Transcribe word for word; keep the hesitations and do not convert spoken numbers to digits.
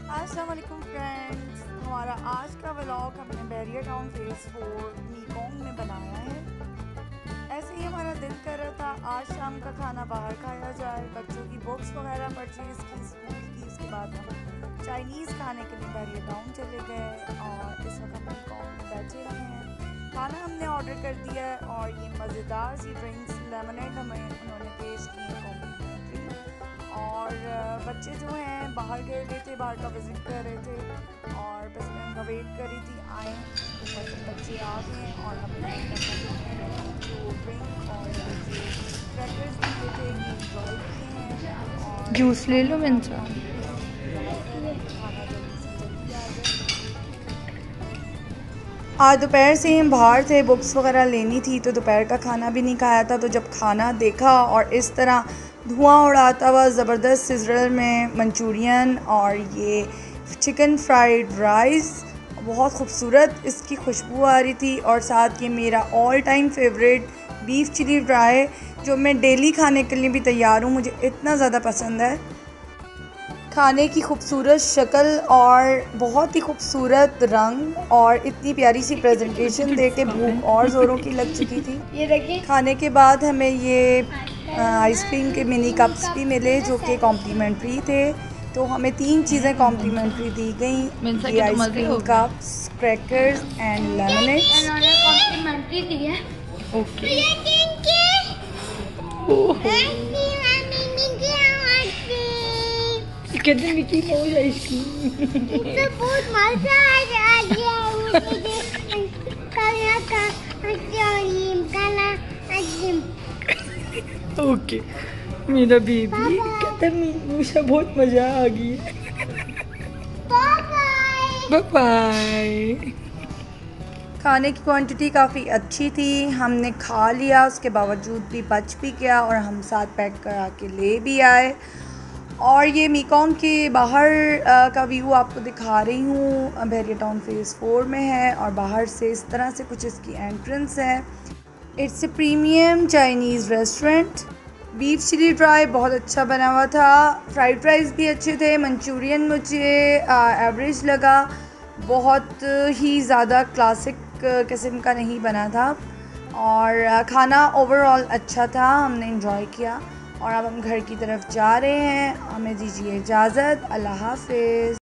अस्सलाम वालेकुम फ्रेंड्स, हमारा आज का व्लॉग हमने Bahria town phase four Mekong में बनाया है। ऐसे ही हमारा दिल कर रहा था आज शाम का खाना बाहर खाया जाए, बच्चों की बुक्स वगैरह परचेज़ की स्कूल की। उसके बाद हम चाइनीज़ खाने के लिए बैरियर टाउन चले गए और इस वक्त हम मीकोंग में बैठे हुए हैं। खाना हमने ऑर्डर कर दिया है और ये मज़ेदार सी ड्रिंक्स लेमनेड हमें उन्होंने पेश की है कॉम्प्लीमेंट्री। और बच्चे जो हैं बाहर गए हुए थे, बाहर का विज़िट कर रहे थे और बस मैं उनका वेट कर रही थी आए। ऊपर से बच्चे आ गए और हमने जो ड्रिंक और जो क्रैकर्स भी लिए थे ये इंजॉय किए हैं। और जूस ले लो मिंसा। आज दोपहर से हम बाहर थे, बुक्स वगैरह लेनी थी तो दोपहर का खाना भी नहीं खाया था। तो जब खाना देखा और इस तरह धुआं उड़ाता हुआ ज़बरदस्त सिजरल में मंचूरियन और ये चिकन फ्राइड राइस, बहुत खूबसूरत इसकी खुशबू आ रही थी। और साथ ये मेरा all time favourite beef chilli fry जो मैं डेली खाने के लिए भी तैयार हूँ, मुझे इतना ज़्यादा पसंद है। खाने की खूबसूरत शक्ल और बहुत ही खूबसूरत रंग और इतनी प्यारी सी प्रेजेंटेशन देख के भूख और ज़ोरों की लग चुकी थी। ये देखिए, खाने के बाद हमें ये आइसक्रीम के मिनी कप्स भी मिले जो कि कॉम्प्लीमेंट्री थे। तो हमें तीन चीज़ें कॉम्प्लीमेंट्री दी गई, ये ice cream cups, crackers and lemonade. इन्होंने कॉम्प्लीमेंट्री दी है। ओके। कहते मिकी माउस आइसक्रीम। बहुत मजा आ गया मुझे काला का आइसक्रीम काला आइसक्रीम। ओके मेरा बेबी कहता मुझे बहुत मजा आ गया। Bye bye. खाने की क्वांटिटी काफ़ी अच्छी थी, हमने खा लिया, उसके बावजूद भी बच भी गया और हम साथ पैक करा के ले भी आए। और ये मीकोंग के बाहर आ, का व्यू आपको दिखा रही हूँ। बैरियर टाउन फेज़ फोर में है और बाहर से इस तरह से कुछ इसकी एंट्रेंस है। It's a premium Chinese restaurant. Beef chilli dry बहुत अच्छा बना हुआ था, फ्राइड राइस भी अच्छे थे, मंचूरियन मुझे एवरेज लगा, बहुत ही ज़्यादा क्लासिक किस्म का नहीं बना था। और खाना ओवरऑल अच्छा था, हमने एंजॉय किया। और अब हम घर की तरफ जा रहे हैं, हमें दीजिए इजाज़त। अल्लाह हाफ़िज़।